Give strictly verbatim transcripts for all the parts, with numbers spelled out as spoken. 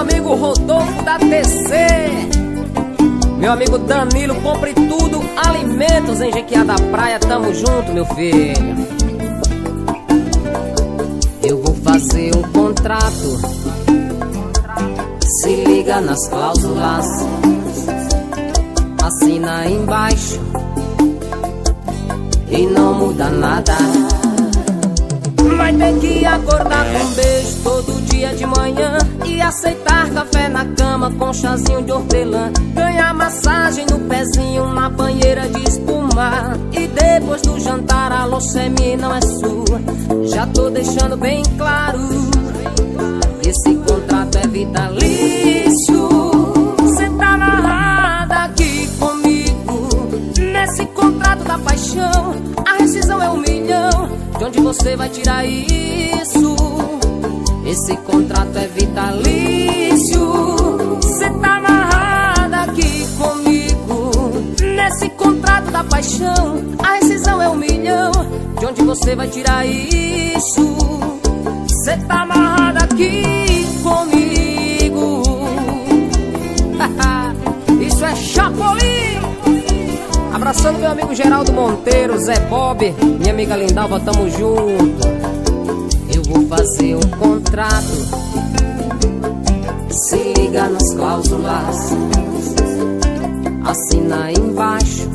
amigo Rodolfo da T C. Meu amigo Danilo, compre tudo, alimentos em Jequiá da Praia. Tamo junto, meu filho. Eu vou fazer um contrato, se liga nas cláusulas, assina embaixo e não muda nada. Vai ter que acordar com um beijo todo dia de manhã e aceitar café na cama com chazinho de hortelã. Ganhar massagem no pezinho na banheira de espuma. E depois do jantar a leucemia não é sua. Já tô deixando bem claro, esse contrato é vitalício. Cê tá amarrada aqui comigo nesse contrato da paixão. A rescisão é um milhão. De onde você vai tirar isso? Esse contrato é vitalício. Cê tá amarrada aqui comigo nesse contrato da paixão. A rescisão é um milhão. De onde você vai tirar isso? Cê tá amarrada aqui comigo. Isso é Chapolin. Abraçando meu amigo Geraldo Monteiro, Zé Bob, minha amiga Lindalva, tamo junto. Eu vou fazer um contrato, se liga nas cláusulas, assina embaixo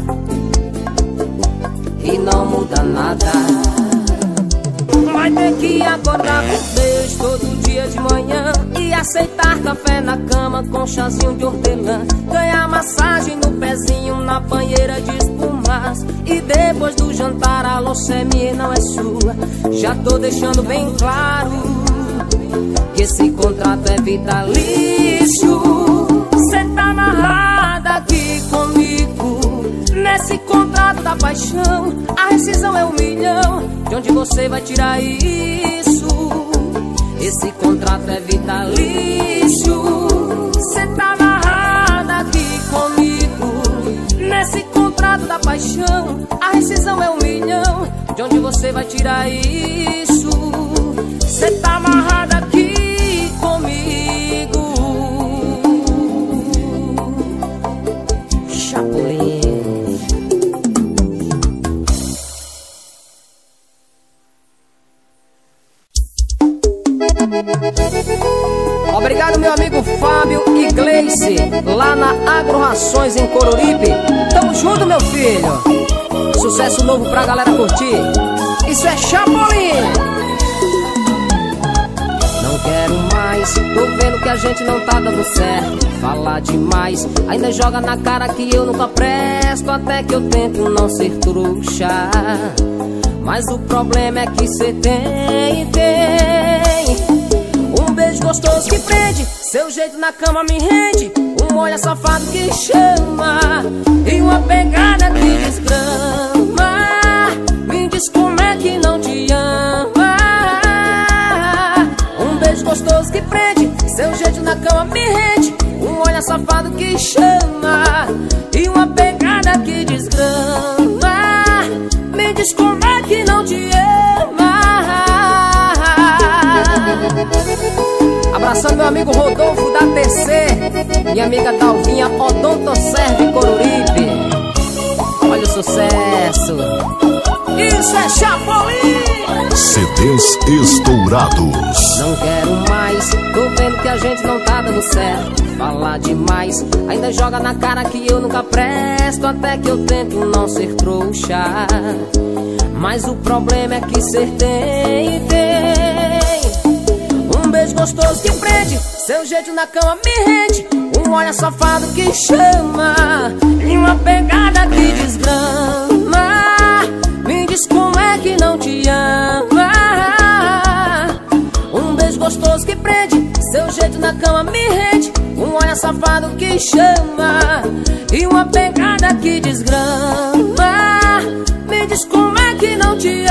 e não muda nada. Vai ter que acordar com beijo todo dia de manhã e aceitar café na cama com chazinho de hortelã. Ganhar massagem no pezinho na banheira de espumas. E depois do jantar a leucemia não é sua. Já tô deixando bem claro que esse contrato é vitalício. Cê tá amarrada aqui comigo nesse contrato da paixão. A rescisão é um milhão. De onde você vai tirar isso? Esse contrato é vitalício. Cê tá amarrada aqui comigo nesse contrato da paixão. A rescisão é um milhão. De onde você vai tirar isso? Cê tá amarrada aqui comigo. Chapolin. Obrigado, meu amigo Fábio e Gleice, lá na Agrorações em Coruripe. Tamo junto, meu filho. Sucesso novo pra galera curtir. Isso é Chapolin. Não quero mais, tô vendo que a gente não tá dando certo. Falar demais, ainda joga na cara que eu nunca presto. Até que eu tento não ser trouxa, mas o problema é que cê tem, tem um beijo gostoso que prende, seu jeito na cama me rende. Um olhar safado que chama e uma pegada que desgrama. Me diz como é que não te ama. Um beijo gostoso que prende, seu jeito na cama me rende. Um olhar safado que chama e uma pegada que desgrama. Me diz como é que não te ama. Abraçando meu amigo Rodolfo da T C, minha amiga Dalvinha Odontoserve Coruripe. Olha o sucesso. Isso é Chapolin. C Ds estourados. Não quero mais, tô vendo que a gente não tá dando certo. Falar demais, ainda joga na cara que eu nunca presto. Até que eu tento não ser trouxa, mas o problema é que cê tem, tem um beijo gostoso que prende, seu jeito na cama me rende. Um olhar safado que chama e uma pegada que desgrama. Me diz como é que não te ama. Um beijo gostoso que prende, seu jeito na cama me rende. Um olhar safado que chama e uma pegada que desgrama. Me diz como é que não te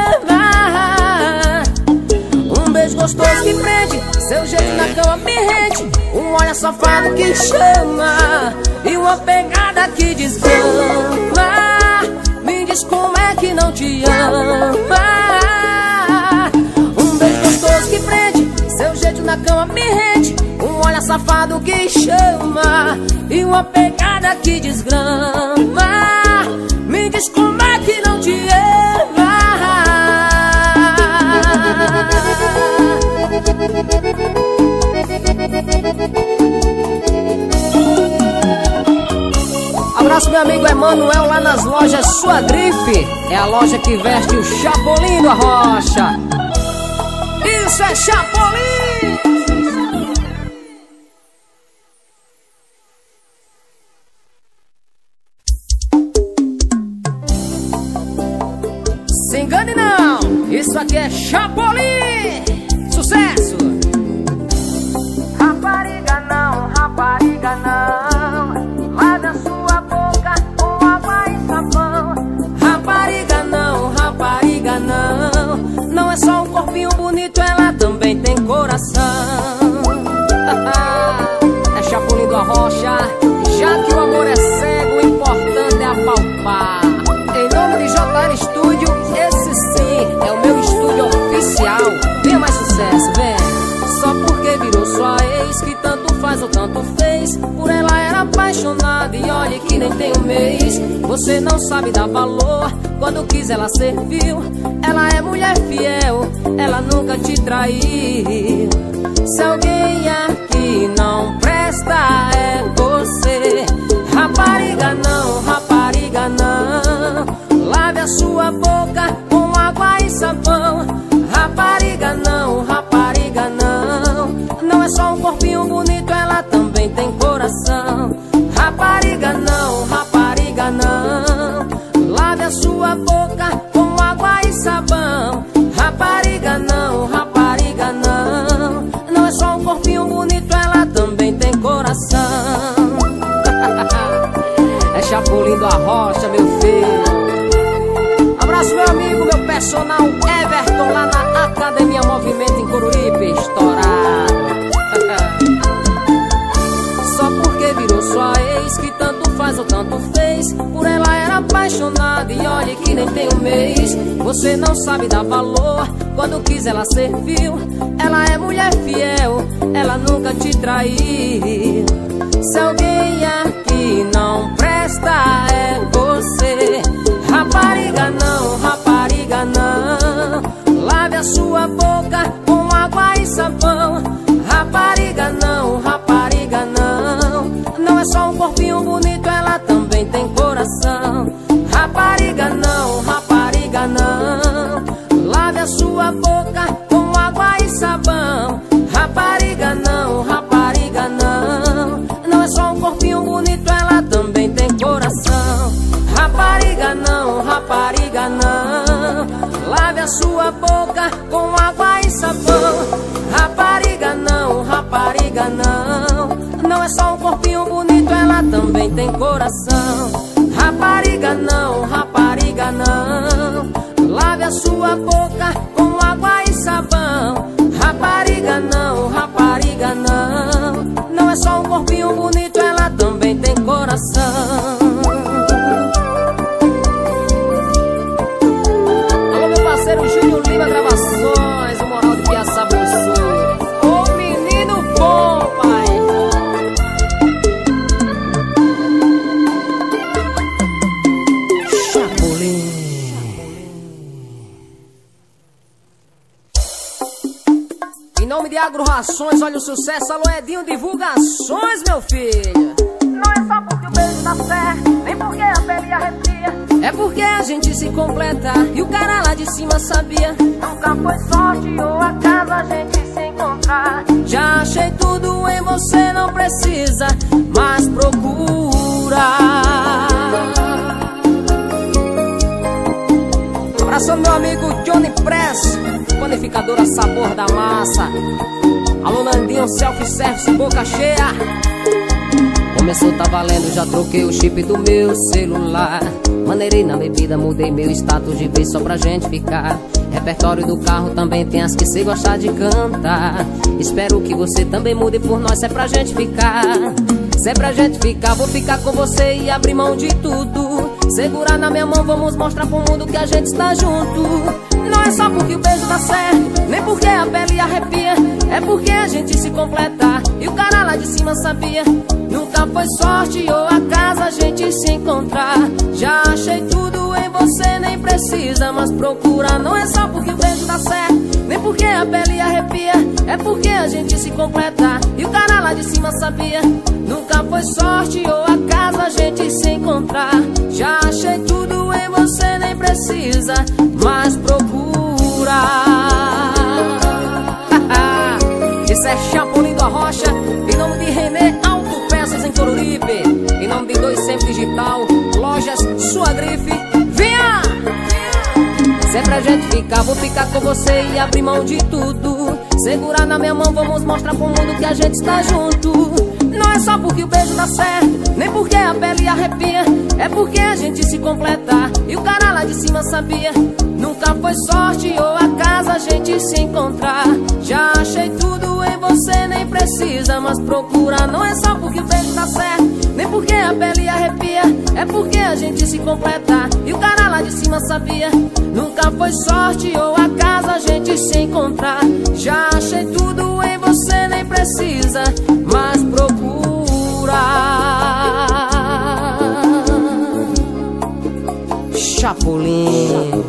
ama. Um beijo gostoso que prende, seu jeito na cama me rende. Um olhar safado que chama e uma pegada que desgrama. Me diz como é que não te ama. Um beijo gostoso que prende, seu jeito na cama me rende. Um olhar safado safado que chama e uma pegada que desgrama. Me diz como é que não te ama. Abraço meu amigo Emanuel lá nas lojas Sua Grife. É a loja que veste o Chapolin do Arrocha. Isso é Chapolin! Se engane não, isso aqui é Chapolin! Sucesso! Rapariga não, rapariga não, lave a sua boca com água e sabão. Rapariga não, rapariga não, não é só um corpinho bonito, ela também tem coração. É Chapolin do Arrocha, já que o amor é cego, o importante é apalpar. Em nome de J R Studio, esse sim é o meu estúdio oficial. Venha mais sucesso, vem. Só porque virou sua ex, que tanto faz ou tanto fez, por ela era apaixonada e olha que nem tem um mês. Você não sabe dar valor, quando quis ela serviu. Ela é mulher fiel, ela nunca te traiu. Se alguém aqui não presta é você. Rapariga não, rapariga não, lave a sua boca com água e sabão. Rapariga não, rapariga não, não é só um corpinho bonito, ela também tem coração. Rapariga não, rapariga não, lave a sua boca com água e sabão. Rapariga não, rapariga não, não é só um corpinho bonito, ela também tem coração. É Chapolin do Arrocha, meu filho. Abraço meu amigo, meu personal Everton lá na Academia Movimento em Coruripe, estourado. Só porque virou sua ex, que tanto faz ou tanto fez, por ela era apaixonada e olha que nem tem um mês. Você não sabe dar valor, quando quis ela serviu. Ela é mulher fiel, ela nunca te traiu. Se alguém aqui não presta é você. Rapariga não, rapariga não, lave a sua boca com água e sabão. Rapariga não, rapariga não, não é só um corpinho bonito, ela também tem coração. Rapariga não, rapariga não, lave a sua boca com água e sabão. Rapariga não, rapariga não, não é só um corpinho bonito, ela também tem coração. Rapariga não, rapariga não, lave a sua boca com água e sabão. Rapariga não, rapariga não, não é só um corpinho bonito, ela também tem coração. Rapariga não, rapariga não, lave a sua boca com água e sabão. Rapariga não, rapariga não, não é só um corpinho bonito, ela também tem coração. Parceiro Júnior Lima Gravações, o moral de Piaçaba do Sul. Ô menino bom, pai. Chapolin. Em nome de Agro Rações, olha o sucesso. Alô Edinho Divulgações, meu filho. Não é só porque o beijo dá certo, nem porque a pele arrepia, é porque a gente se completa e o cara lá de cima sabia. Nunca foi sorte ou acaso a gente se encontrar. Já achei tudo em você, não precisa mais procurar. Abraçando meu amigo Johnny Press, panificadora Sabor da Massa. Alô Nandinho, self-service, boca cheia. Começou, tá valendo, já troquei o chip do meu celular. Maneirei na bebida, mudei meu status de vez só pra gente ficar. Repertório do carro também tem as que cê gosta de cantar. Espero que você também mude por nós, se é pra gente ficar. Se é pra gente ficar, vou ficar com você e abrir mão de tudo. Segurar na minha mão, vamos mostrar pro mundo que a gente está junto. Não é só porque o beijo dá certo, nem porque a pele arrepia, é porque a gente se completa. E o cara lá de cima sabia, nunca foi sorte ou acaso a gente se encontrar. Já achei tudo em você, nem precisa mais procurar. Não é só porque o beijo dá certo, nem porque a pele arrepia, é porque a gente se completa. E o cara lá de cima sabia, nunca foi sorte ou acaso a gente se encontrar. Já achei tudo em você, nem precisa mais procurar. Isso é Chapolin da Rocha, em nome de René Autopeças em Coruripe, em nome de Dois Sempre Digital, lojas Sua Grife. Venha! Sempre a gente fica, vou ficar com você e abrir mão de tudo. Segurar na minha mão, vamos mostrar pro mundo que a gente está junto. Não é só porque o beijo dá certo, nem porque a pele arrepia, é porque a gente se completa. E o cara lá de cima sabia, nunca foi sorte ou acaso a gente se encontrar. Já achei tudo em você, nem precisa mais procurar. Não é só porque o beijo dá certo, nem porque a pele arrepia, é porque a gente se completa. E o cara lá de cima sabia, nunca foi sorte ou acaso a gente se encontrar. Já achei tudo em você, nem precisa mais procurar. Chapolin.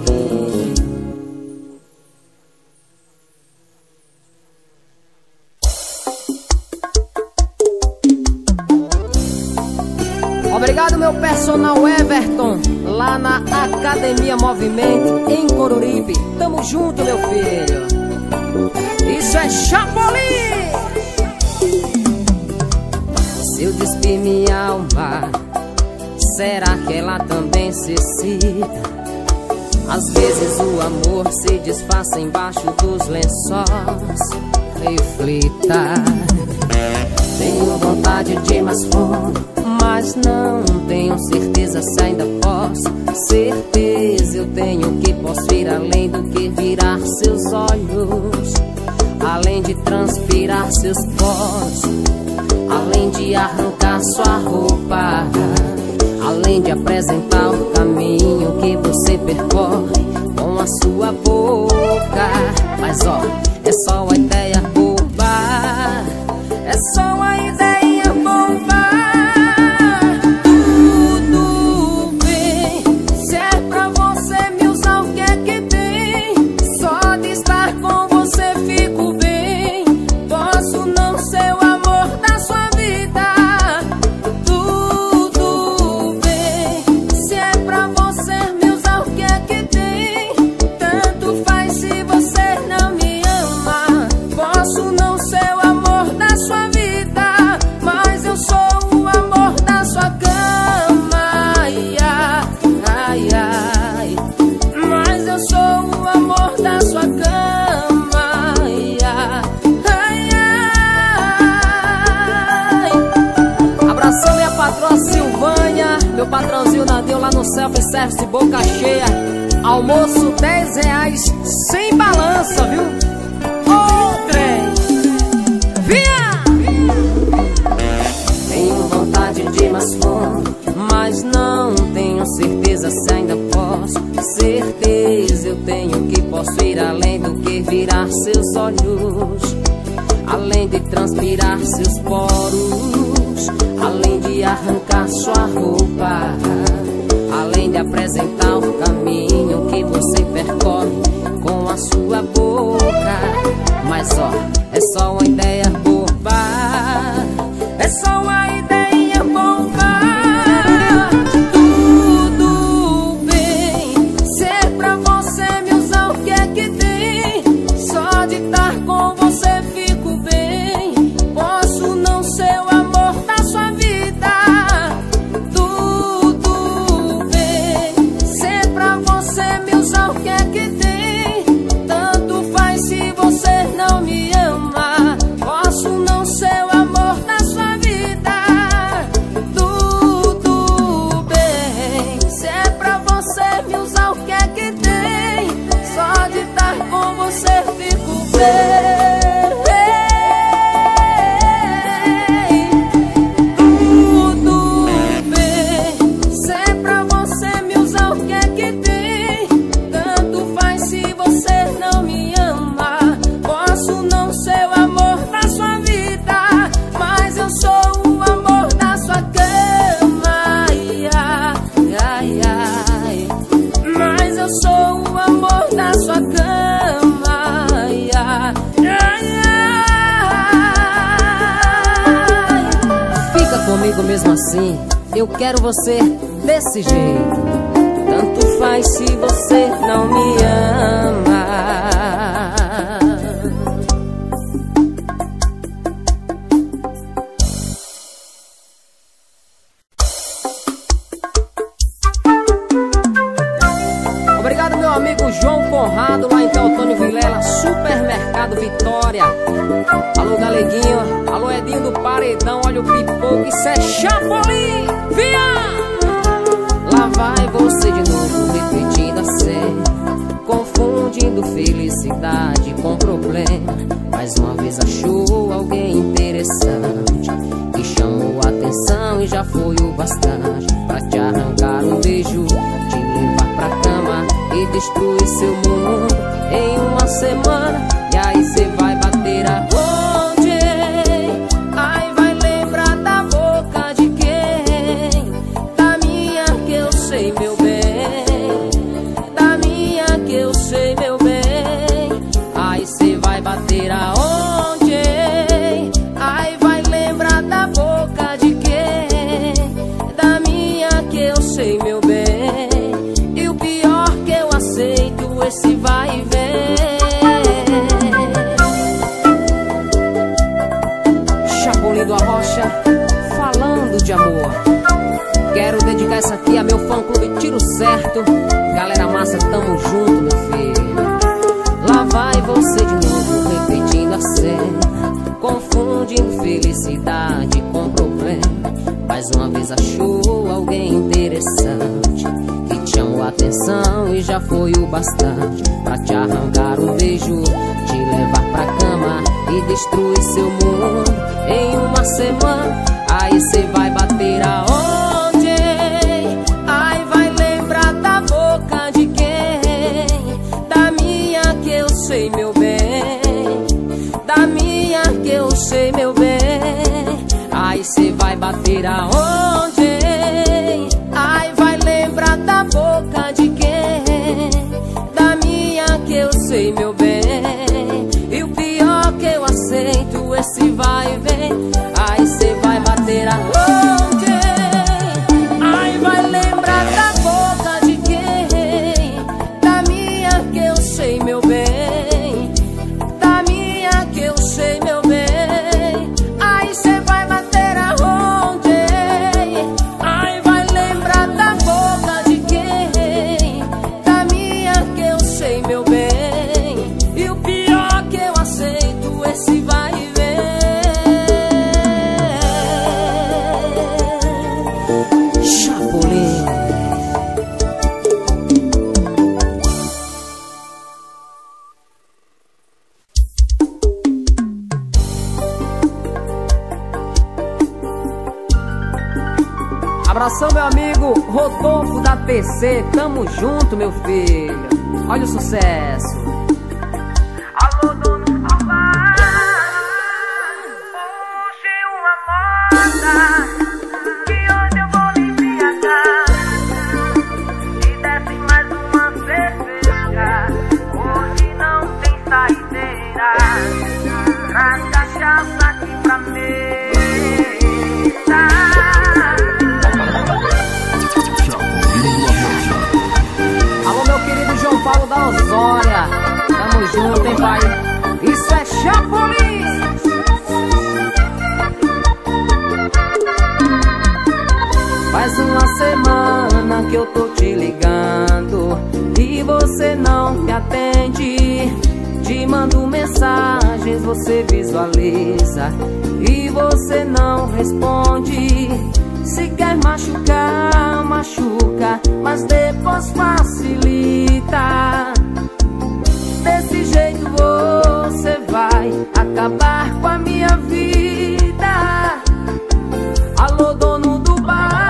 Obrigado, meu personal Everton, lá na Academia Movimento, em Coruripe. Tamo junto, meu filho. Isso é Chapolin. Se eu despir minha alma, será que ela também se excita? Às vezes o amor se disfarça embaixo dos lençóis. Reflita. Tenho vontade de mais fome, mas não tenho certeza se ainda posso. Certeza eu tenho que posso ir além do que virar seus olhos, além de transpirar seus poros, além de arrancar sua roupa, além de apresentar o caminho que você percorre com a sua boca. Mas ó, é só uma ideia boba, é só uma ideia boba. Tudo bem, se é pra você me usar, o que é que tem? Só de estar com você fico bem. Posso não ser o amor da sua vida. Tudo bem, se é pra você me usar, o que é que tem? Tanto faz se você não me ama. Posso não ser o amor da sua vida, mas eu sou o amor da sua cama. Ai, ai, ai, mas eu sou o amor da sua cama. Ai, ai, ai. Abração minha patroa Silvânia, meu patrãozinho Nadeu lá no self-service Boca Cheia. Almoço dez reais sem balança, viu? Ô trem, vinha! Tenho vontade de mais fome, mas não tenho certeza se ainda posso. Certeza eu tenho que posso ir além do que virar seus olhos, além de transpirar seus poros, além de arrancar sua roupa, além de apresentar o caminho que você percorre com a sua boca. Mas ó, é só uma ideia boba, é só uma ideia boba. Tudo bem, se é pra você me usar, o que é que tem? Só de estar com você fico bem. Posso não ser o amor da sua vida. Tudo bem, se é pra você me usar, o que é que tem? Tanto faz se você não me ama. Posso não ser o amor da sua vida. Tudo bem, se é pra você me usar, o que é que tem? Só de estar com você fico bem. Tudo bem, se é pra você me usar, o que é que tem? Tanto faz se você não me ama. Posso não ser o amor comigo mesmo assim. Eu quero você desse jeito. Tanto faz se você não me ama. Obrigado, meu amigo João Conrado, lá em Teotônio Vilela, Supermercado Vitória. Alô, Galeguinho, alô, Edinho do Paredão, olha o pipoco, isso é Chapolin, via! Lá vai você de novo, repetindo a cena, confundindo felicidade com problema. Mais uma vez achou alguém interessante, que chamou a atenção e já foi o bastante pra te arrancar um beijo, te levar pra cama e destruir seu mundo em uma semana. E aí cê vai bater aonde? Aí vai lembrar da boca de quem? Da minha que eu sei, meu bem. Da minha que eu sei, meu bem. Aí cê vai bater aonde? Aí vai lembrar da boca de quem? Da minha que eu sei, meu bem. E o pior que eu aceito esse vai e vem. Chapolin do Arrocha, falando de amor. Quero dedicar essa aqui a meu fã-clube Tiro Certo. Galera massa, tamo junto, meu filho. Lá vai você de novo, repetindo a cena, confundindo felicidade com problema. Mais uma vez achou alguém interessante, que te chamou a atenção e já foi o bastante pra te arrancar um beijo, te levar pra cama e destruir seu mundo em uma semana. Aí cê vai bater aonde? Aí vai lembrar da boca de quem? Da minha que eu sei, meu bem. Da minha que eu sei, meu bem. Aí cê vai bater aonde? Aí vai lembrar da boca de quem? Da minha que eu sei, meu bem. E o pior que eu aceito esse vai e vem. Aí cê vai bater aonde? Aí vai lembrar da boca de quem? Da minha que eu sei, meu bem. Da minha que eu sei, meu bem. Aí cê vai bater aonde? Aí vai lembrar da boca de quem? Da minha que eu sei, meu bem. E o pior que eu aceito esse vai e vem. Chapolin. Abração, meu amigo Rodolfo da T C, tamo junto, meu filho. Olha o sucesso. Alô, dono do bar, puxe uma moda, que hoje eu vou me embriagar. E desce mais uma cerveja, hoje não tem saideira. Traz cachaça aqui pra mesa. Alô, meu querido João Paulo da Osória, tamo junto, hein, pai? Isso é Chapolin. Faz uma semana que eu tô te ligando e você não me atende. Te mando mensagens, você visualiza e você não responde. Se quer machucar, machuca, mas depois facilita. Desse jeito você vai acabar com a minha vida. Alô, dono do bar,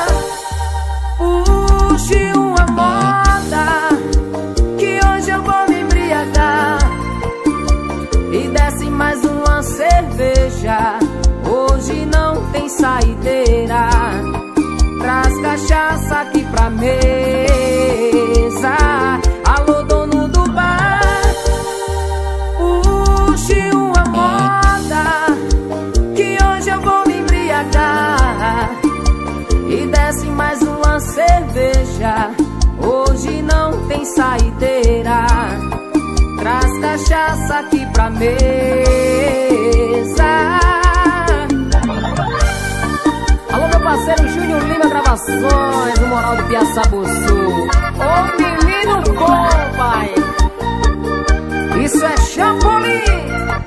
puxe uma moda, que hoje eu vou me embriagar. E desce mais uma cerveja, hoje não tem saideira. Traz cachaça aqui pra mesa. Alô, cerveja, hoje não tem saideira. Traz cachaça aqui pra mesa. Alô, meu parceiro Júnior Lima Gravações, no Moral de Piaçabuçu. Ô menino bom, pai, isso é Chapolin.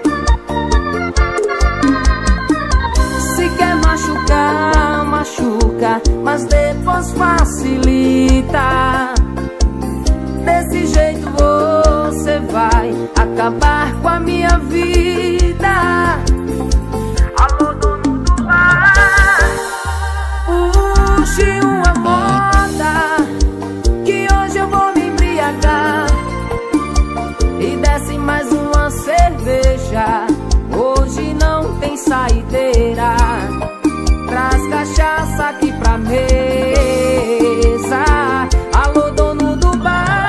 Se quer machucar, machuca, mas depois facilita. Desse jeito você vai acabar com a minha vida. Alô, dono do bar, Puxe uma moda, que hoje eu vou me embriagar. E desce mais uma cerveja, hoje não tem saideira. Traz cachaça aqui pra mesa. Alô, dono do bar,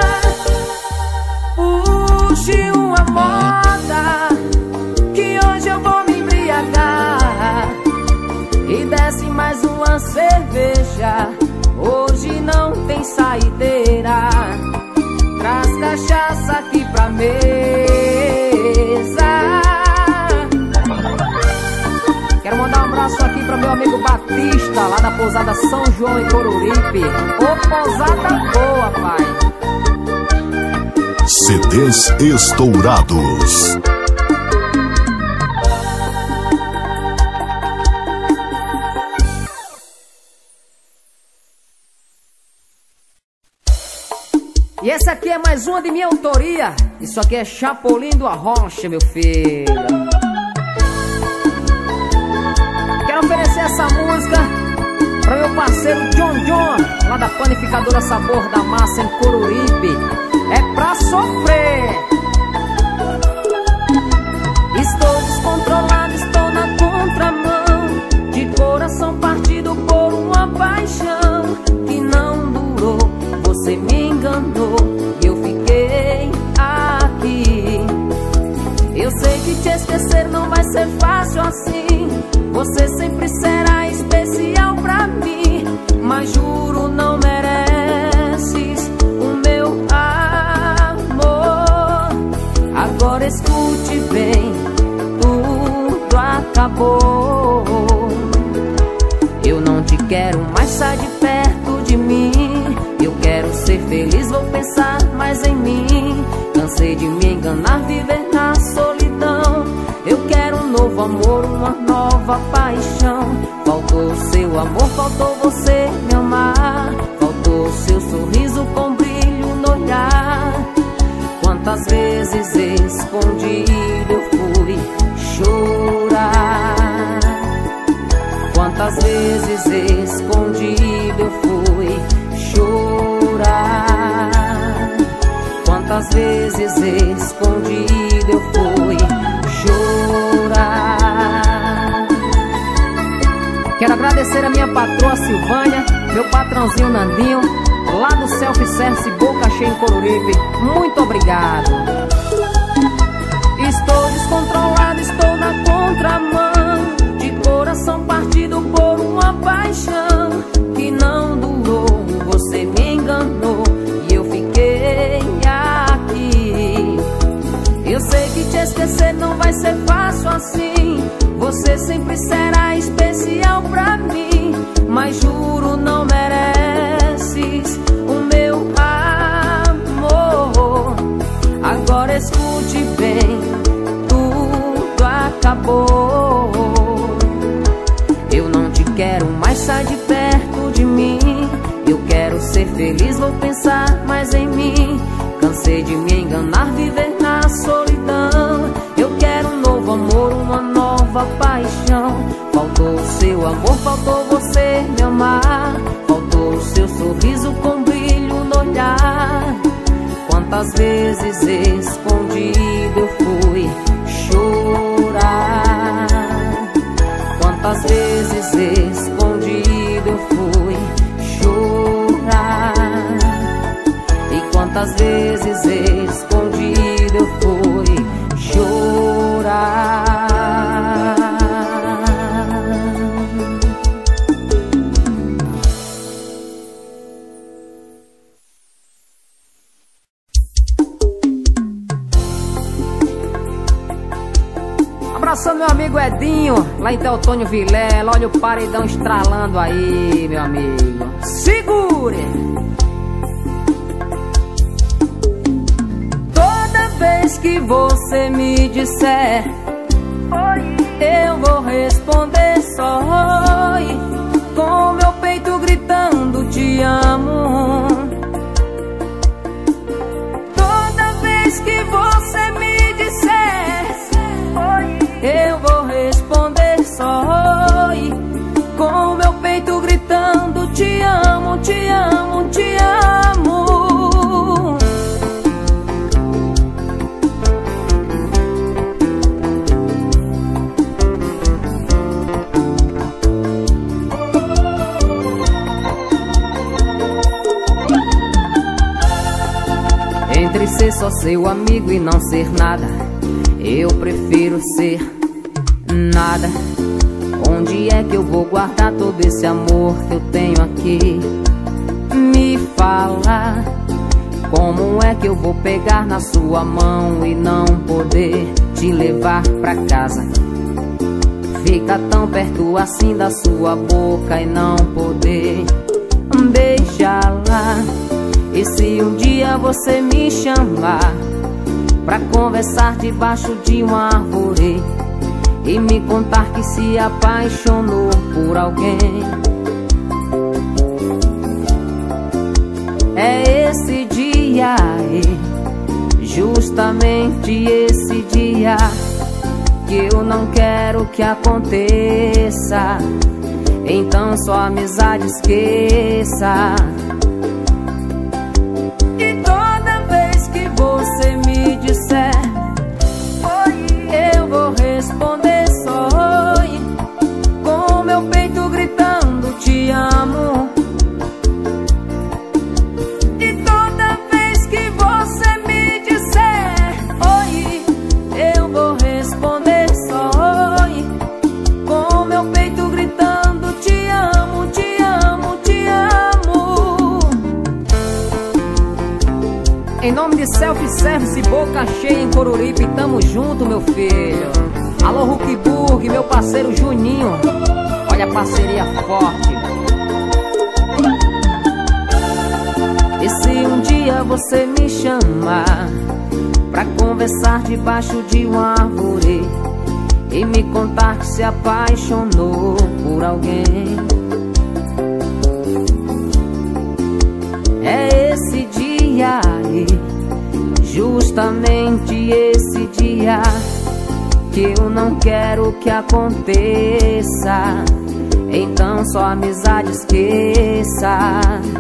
puxe uma moda, que hoje eu vou me embriagar. E desce mais uma cerveja, hoje não tem saideira. Traz cachaça aqui pra mesa. Quero mandar um abraço aqui para meu amigo Batista, lá da pousada São João em Coruripe. Ô, pousada boa, pai. C Ds Estourados. E esse aqui é mais uma de minha autoria. Isso aqui é Chapolin do Arrocha, meu filho. Quero oferecer essa música para meu parceiro John John, lá da Panificadora Sabor da Massa em Coruripe. É pra sofrer. Estou descontrolado, estou na contramão, de coração partido por uma paixão que não durou. Você me enganou e eu fiquei aqui. Eu sei que te esquecer não vai ser fácil assim. Você sempre será especial pra mim, mas juro não mereces o meu amor. Agora escute bem, tudo acabou. Eu não te quero mais, sai de perto de mim. Eu quero ser feliz, vou pensar mais em mim. Cansei de me enganar, viver na solidão. Eu quero um novo amor, uma nova paixão. Faltou seu amor, faltou você me amar. Faltou seu sorriso com brilho no olhar. Quantas vezes escondido eu fui chorar. Quantas vezes escondido eu fui chorar. Quantas vezes escondido eu fui chorar. Quero agradecer a minha patroa Silvânia, meu patrãozinho Nandinho, lá do Self-Service Boca Cheia em Coruripe. Muito obrigado. Estou descontrolado, estou na contramão, de coração partido por uma paixão que não durou. Você me enganou e eu fiquei aqui. Eu sei que te esquecer não vai ser fácil assim. Você sempre será especial pra mim, mas juro não mereces o meu amor. Agora escute bem, tudo acabou. Eu não te quero mais, sai de perto de mim. Eu quero ser feliz, vou pensar mais em mim. Cansei de me enganar, viver na solidão. Eu quero um novo amor, uma nova paixão. Faltou seu amor, faltou você me amar. Faltou seu sorriso com brilho no olhar. Quantas vezes escondido eu fui chorar. Quantas vezes escondido eu fui chorar. E quantas vezes escondido eu fui chorar. abraçando meu amigo Edinho, lá em Teotônio Vilela. Olha o paredão estralando aí, meu amigo. Segure! Toda vez que você me disser oi, eu vou responder só oi, com meu peito gritando te amo. Toda vez que você me disser oi, eu vou responder só oi, com meu peito gritando te amo, te amo, te amo. Entre ser só seu amigo e não ser nada, eu prefiro ser nada. Onde é que eu vou guardar todo esse amor que eu tenho aqui? Me fala, como é que eu vou pegar na sua mão e não poder te levar pra casa? Fica tão perto assim da sua boca e não poder beijá-la. E se um dia você me chamar pra conversar debaixo de uma árvore e me contar que se apaixonou por alguém, é esse dia aí, justamente esse dia, que eu não quero que aconteça. Então só amizade esqueça. Você me disser oi, eu vou responder só oi, com meu peito gritando te amo. E toda vez que você me disser oi, eu vou responder só oi, com meu peito gritando te amo, te amo, te amo. Em nome de Self-Service Boca Cheia em Coruripe, tamo junto, meu filho. Alô, Huckburg, meu parceiro Juninho. Olha a parceria forte. E se um dia você me chamar pra conversar debaixo de uma árvore e me contar que se apaixonou por alguém, é esse dia aí, justamente esse dia, que eu não quero que aconteça. Então só amizade esqueça.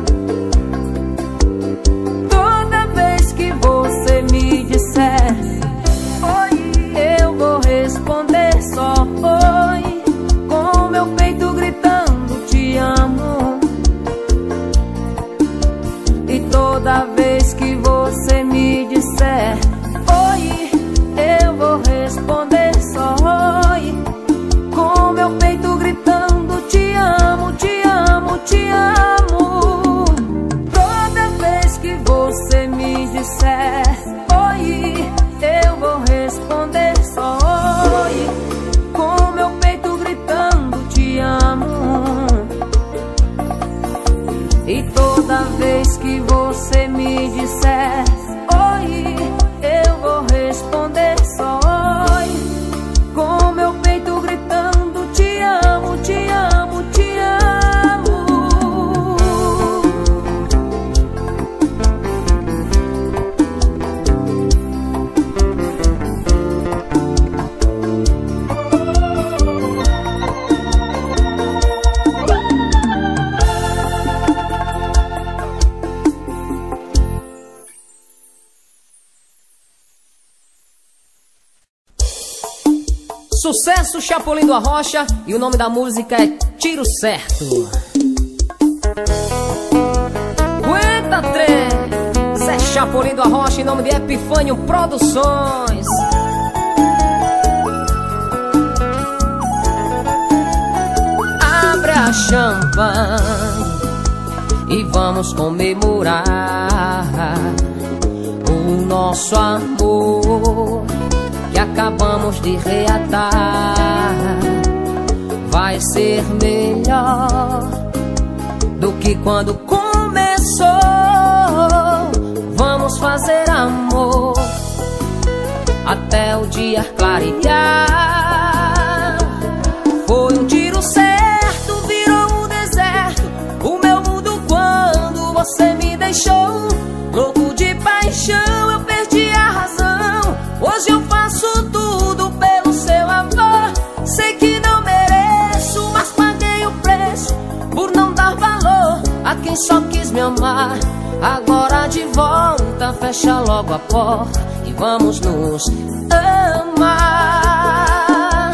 Toda vez que você me disser oi, eu vou responder só oi, com meu peito gritando te amo. E toda vez que você me disser oi, eu vou responder só oi, com meu peito gritando te amo, te amo, te amo. Toda vez que você me disser oi, eu vou responder só oi, com meu peito gritando te amo. E toda vez que você me disser oi, eu vou responder só oi, com meu peito gritando te amo, te amo, te amo. Sucesso, Chapolin do Arrocha, e o nome da música é Tiro Certo. Aguenta, trem! Zé Chapolin do Arrocha, em nome de Epifânio Produções. Abre a champanhe e vamos comemorar o nosso amor, que a acabamos de reatar vai ser melhor do que quando começou. Vamos fazer amor até o dia clarear. Foi um tiro certo, virou um deserto o meu mundo quando você me deixou. Louco de paixão, eu perdi a razão. Hoje eu faço tudo pelo seu amor. Sei que não mereço, mas paguei o preço por não dar valor a quem só quis me amar. Agora de volta, fecha logo a porta e vamos nos amar.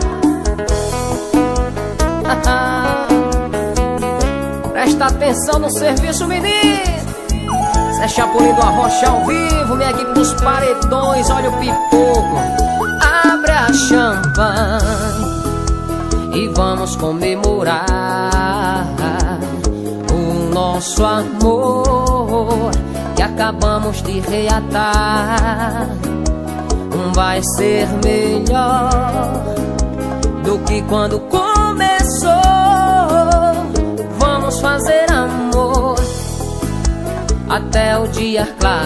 Presta atenção no serviço, menino. Zé Chapolin do Arrocha ao vivo, minha equipe dos paredões, olha o pipoco. Abre a champanhe e vamos comemorar o nosso amor que acabamos de reatar. Vai ser melhor do que quando começou. Vamos fazer amor até o dia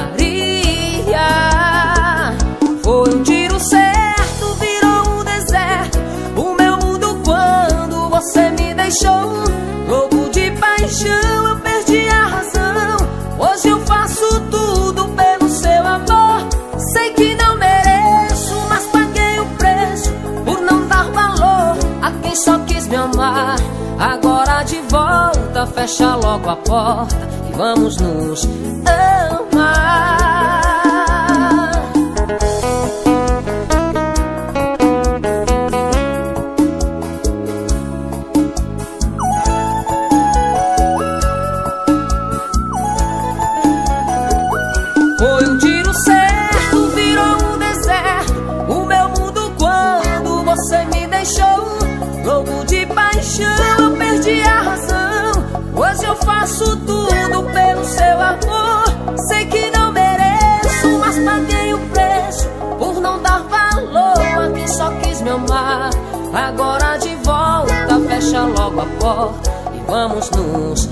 clarear. Foi um tiro certo, virou um deserto o meu mundo quando você me deixou. Louco de paixão, eu perdi a razão. Hoje eu faço tudo pelo seu amor. Sei que não mereço, mas paguei o preço por não dar valor a quem só quis me amar. Agora de volta, fecha logo a porta e vamos nos amar. Foi um tiro certo, virou um deserto o meu mundo quando você me deixou. Louco de paixão, eu perdi a razão. Hoje eu faço tudo pelo seu amor. Sei que não mereço, mas paguei o preço por não dar valor a quem só quis me amar. Agora de volta, fecha logo a porta e vamos nos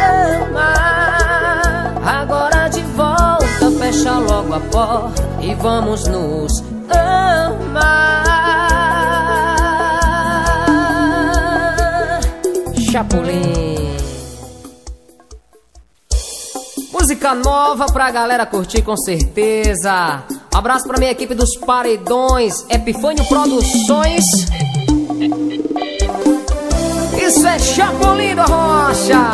amar. Agora de volta, fecha logo a porta e vamos nos amar. Chapolin. Música nova pra galera curtir com certeza. Abraço pra minha equipe dos paredões, Epifânio Produções. Isso é Chapolin do Arrocha.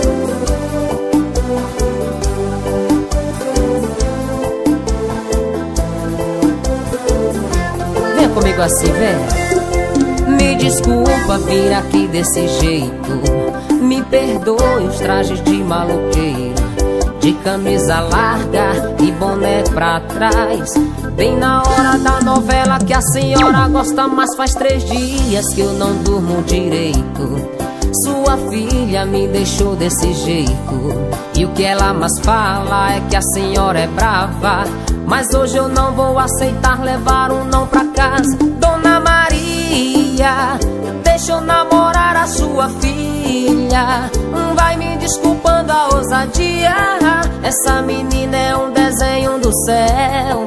Vem comigo assim, vem. Me desculpa vir aqui desse jeito, me perdoe os trajes de maloqueiro, de camisa larga e boné pra trás, bem na hora da novela que a senhora gosta. Mas faz três dias que eu não durmo direito. Sua filha me deixou desse jeito, e o que ela mais fala é que a senhora é brava. Mas hoje eu não vou aceitar levar um não pra casa. Dona Maria, deixa eu namorar a sua filha. Vai me desculpando a ousadia, essa menina é um desenho do céu.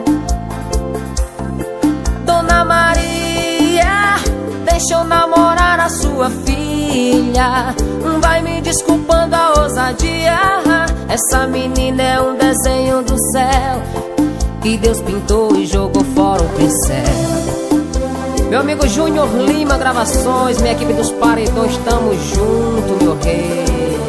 Dona Maria, deixa eu namorar a sua filha. Vai me desculpando a ousadia, essa menina é um desenho do céu que Deus pintou e jogou fora o pincel. Meu amigo Júnior Lima Gravações, minha equipe dos paredões, tamo junto, meu rei.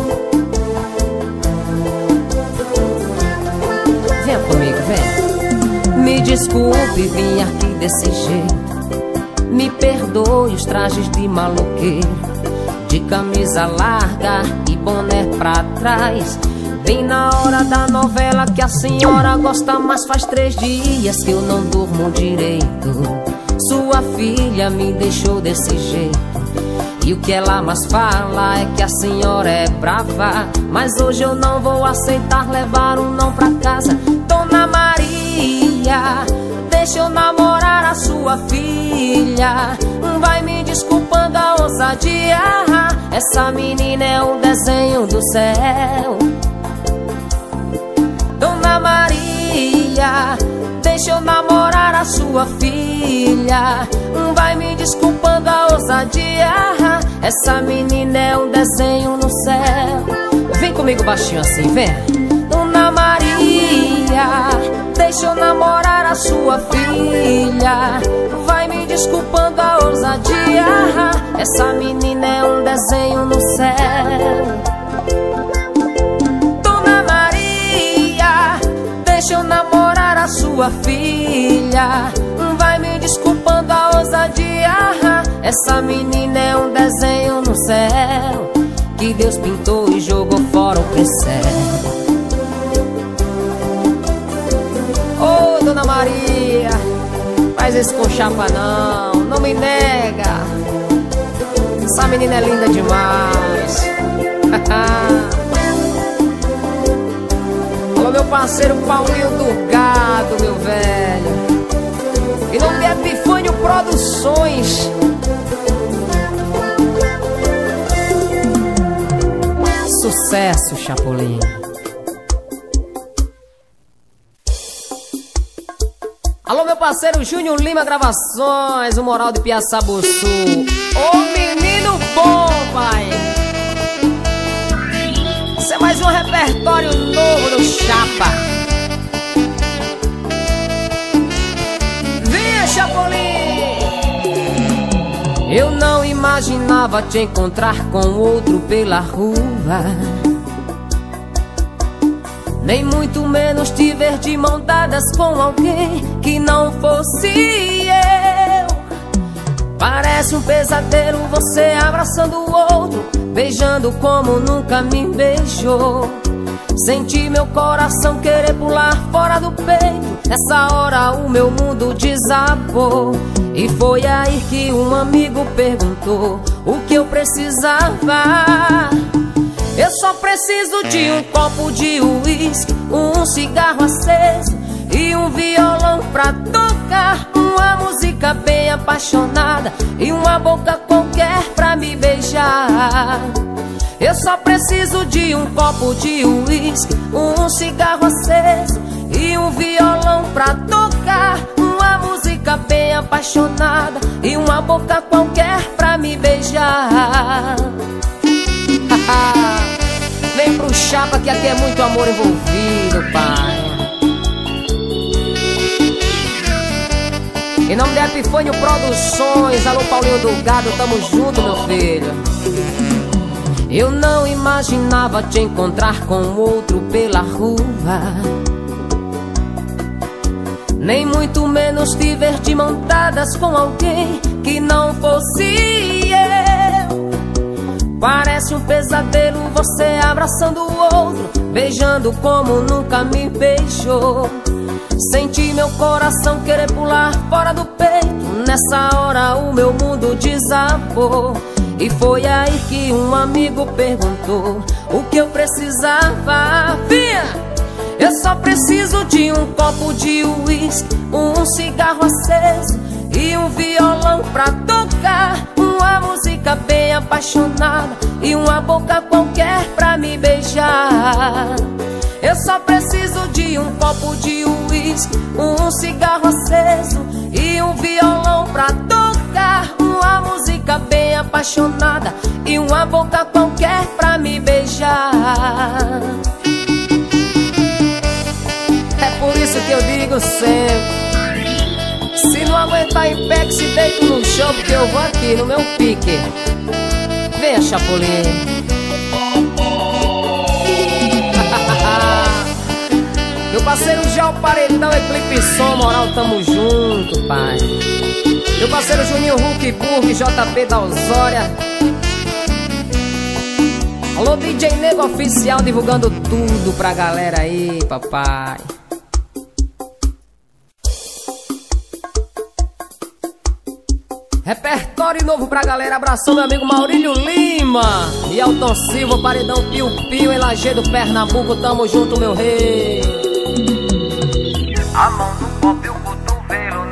Vem comigo, vem. Me desculpe vir aqui desse jeito, me perdoe os trajes de maloqueiro, de camisa larga e boné pra trás, bem na hora da novela que a senhora gosta. Mas faz três dias que eu não durmo direito. Sua filha me deixou desse jeito, e o que ela mais fala é que a senhora é brava. Mas hoje eu não vou aceitar levar um não pra casa. Dona Maria, deixa eu namorar a sua filha. Vai me desculpando a ousadia, essa menina é um desenho do céu. Dona Maria, deixa eu namorar a sua filha. Vai me desculpando a ousadia, essa menina é um desenho no céu. Vem comigo baixinho assim, vem. Dona Maria, deixa eu namorar a sua filha. Vai me desculpando a ousadia, essa menina é um desenho no céu. Dona Maria, deixa eu namorar a sua filha. Vai me desculpando a ousadia, essa menina é um desenho no céu, que Deus pintou e jogou fora o pincel. Ô, oh, Dona Maria, faz isso com chapa não, não me nega. Essa menina é linda demais. Alô, meu parceiro Paulinho do Gado, meu velho. Em nome de Epifânio Produções. Sucesso, Chapolin. Alô, meu parceiro Júnior Lima Gravações, o Moral de Piaçabuçu. Ô, menino bom, pai. Isso é mais um repertório novo do Chapa. Vinha, Chapolin. Eu não imaginava te encontrar com outro pela rua, nem muito menos te ver de mão dadas com alguém que não fosse eu. Parece um pesadelo você abraçando o outro, beijando como nunca me beijou. Senti meu coração querer pular fora do peito. Nessa hora o meu mundo desabou. E foi aí que um amigo perguntou o que eu precisava. Eu só preciso de um copo de uísque, um cigarro aceso e um violão pra tocar uma música bem apaixonada e uma boca qualquer pra me beijar. Eu só preciso de um copo de uísque, um cigarro aceso e um violão pra tocar uma música bem apaixonada e uma boca qualquer pra me beijar. Vem pro Chapa que aqui é muito amor envolvido, pai. Em nome de Epifânio Produções, alô Paulinho do Gado, tamo junto, meu filho. Eu não imaginava te encontrar com outro pela rua, nem muito menos te ver de mão dadas com alguém que não fosse eu. Parece um pesadelo você abraçando o outro, beijando como nunca me beijou. Senti meu coração querer pular fora do peito. Nessa hora o meu mundo desabou. E foi aí que um amigo perguntou o que eu precisava. Vinha! Eu só preciso de um copo de uísque, um cigarro aceso e um violão pra tocar uma música bem apaixonada e uma boca qualquer pra me beijar. Eu só preciso de um copo de uísque, um cigarro aceso e um violão pra tocar uma música bem apaixonada e uma boca qualquer pra me beijar. É por isso que eu digo sempre: se não aguentar em pé, que se deito no chão, porque eu vou aqui no meu pique. Venha, Chapolin. Meu parceiro já o Paredão, Eclipse Som, Moral, tamo junto, pai. Meu parceiro Juninho Huckburg, J P da Osória. Alô, D J Nego Oficial, divulgando tudo pra galera aí, papai. Repertório novo pra galera. Abração, meu amigo Maurílio Lima e Elton Silva, Paredão Piu Piu, em Lajeado, Pernambuco, tamo junto, meu rei. A mão no copo e o cotovelo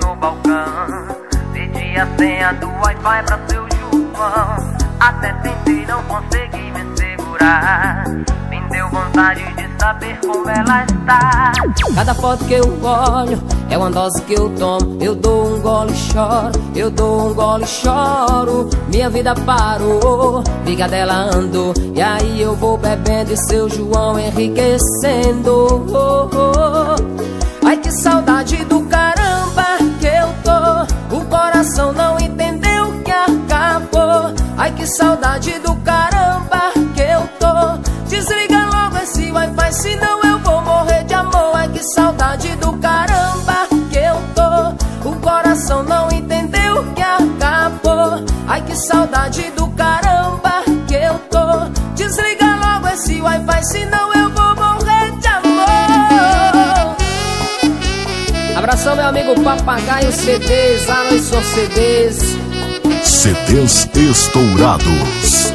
senha do Wi-Fi pra seu João. Até tentei, não consegui me segurar. Me deu vontade de saber como ela está. Cada foto que eu olho é uma dose que eu tomo. Eu dou um gole e choro, eu dou um gole e choro. Minha vida parou, liga dela andou. E aí eu vou bebendo e seu João enriquecendo. oh, oh. Ai que saudade do caramba que eu tô. O coração não entendeu que acabou. Ai que saudade do caramba que eu tô. Desliga logo esse Wi-Fi, senão eu vou morrer de amor. Ai que saudade do caramba que eu tô. O coração não entendeu que acabou. Ai que saudade do caramba que eu tô. Desliga logo esse Wi-Fi, senão eu vou morrer de amor. Abração meu amigo Papagaio C Ds, lá nós só C Ds. C Ds estourados.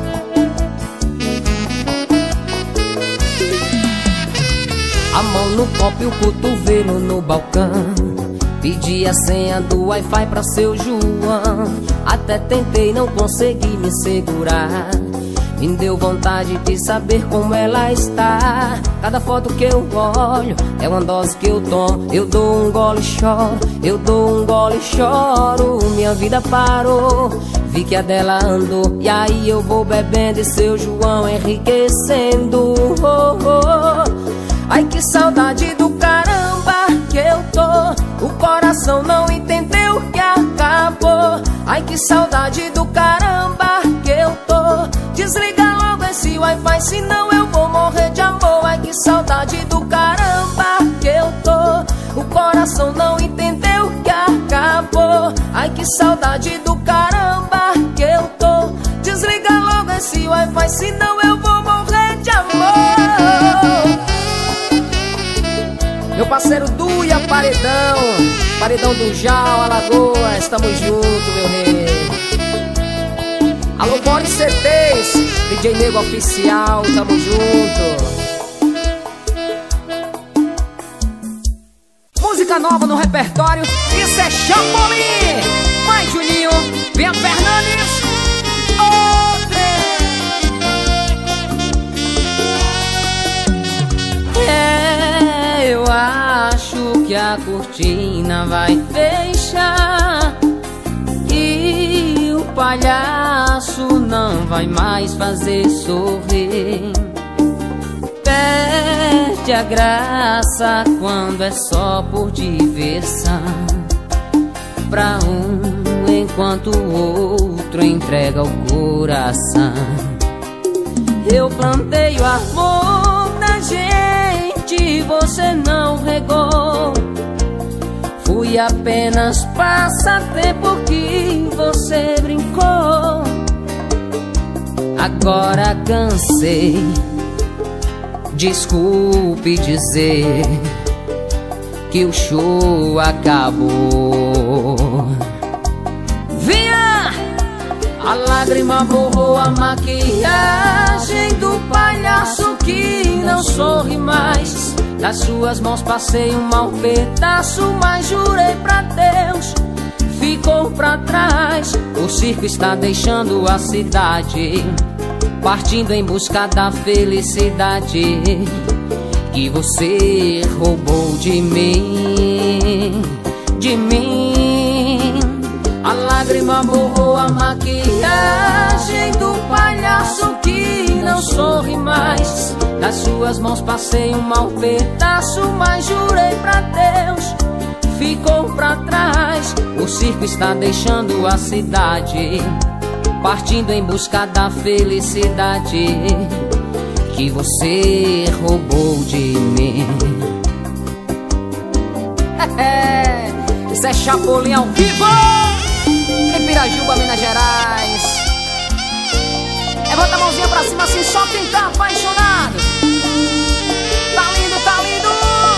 A mão no copo e o cotovelo no balcão. Pedi a senha do Wi-Fi pra seu João. Até tentei, não consegui me segurar. Me deu vontade de saber como ela está. Cada foto que eu olho é uma dose que eu tomo. Eu dou um gole e choro, eu dou um gole e choro. Minha vida parou, vi que a dela andou. E aí eu vou bebendo e seu João enriquecendo. oh, oh. Ai que saudade do caramba que eu tô. O coração não entendeu que acabou. Ai que saudade do caramba que eu tô. Desliga logo esse Wi-Fi, senão eu vou morrer de amor. Ai que saudade do caramba que eu tô. O coração não entendeu que acabou. Ai que saudade do caramba que eu tô. Desliga logo esse Wi-Fi, senão eu vou morrer de amor. Meu parceiro Duia Paredão, Paredão do Jal, Alagoas, tamo junto, meu rei. Alô, Boris C Ds, D J Nego Oficial, tamo junto. Música nova no repertório, isso é Chapolin. Vai, Juninho, vem a Fernandes. É, eu acho que a cortina vai fechar e o palhaço não vai mais fazer sorrir. Perde a graça quando é só por diversão. Pra um enquanto o outro entrega o coração. Eu plantei o amor na gente, você não regou. Fui apenas passatempo que você brincou. Agora cansei, desculpe dizer que o show acabou. Vinha! A lágrima borrou a maquiagem do palhaço que não sorri mais. Das suas mãos passei um mau pedaço, mas jurei pra Deus, ficou pra trás. O circo está deixando a cidade, partindo em busca da felicidade que você roubou de mim, de mim. A lágrima borrou a maquiagem do palhaço que não sorri mais. Das suas mãos passei um mau pedaço, mas jurei pra Deus, ficou pra trás. O circo está deixando a cidade, partindo em busca da felicidade que você roubou de mim. Isso é Chapolin ao vivo em Pirajuba, Minas Gerais. Levanta a mãozinha pra cima assim, só quem tá apaixonado. Tá lindo, tá lindo.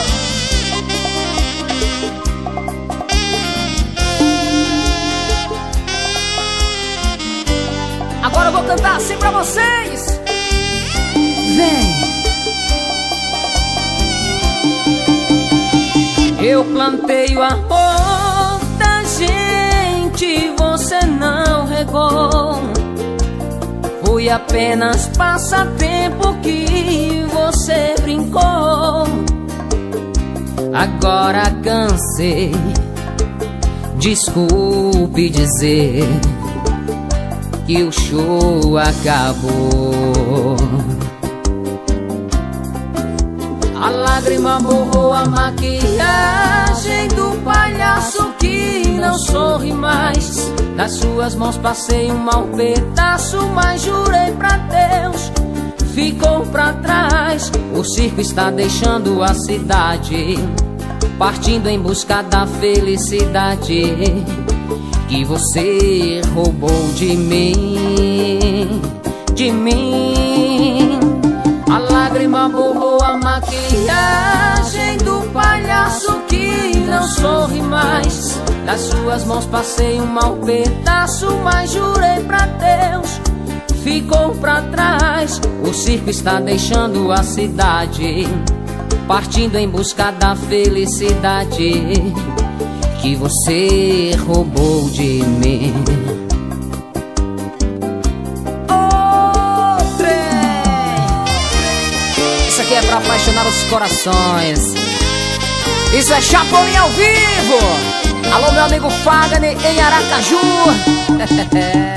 Agora eu vou cantar assim pra vocês. Vem. Eu plantei o amor da gente, Foi apenas passatempo que você brincou. Agora cansei, desculpe dizer que o show acabou. A lágrima borrou a maquiagem do palhaço que não sorri mais. Nas suas mãos passei um mau pedaço, mas jurei pra Deus, ficou pra trás. O circo está deixando a cidade, partindo em busca da felicidade que você roubou de mim, de mim. A lágrima borrou a maquiagem do palhaço que não sorri mais. Nas suas mãos passei um mau pedaço, mas jurei pra Deus, ficou pra trás. O circo está deixando a cidade, partindo em busca da felicidade que você roubou de mim. Ô, trem! Isso aqui é pra apaixonar os corações. Isso é Chapolin ao vivo. Alô, meu amigo Fagner em Aracaju.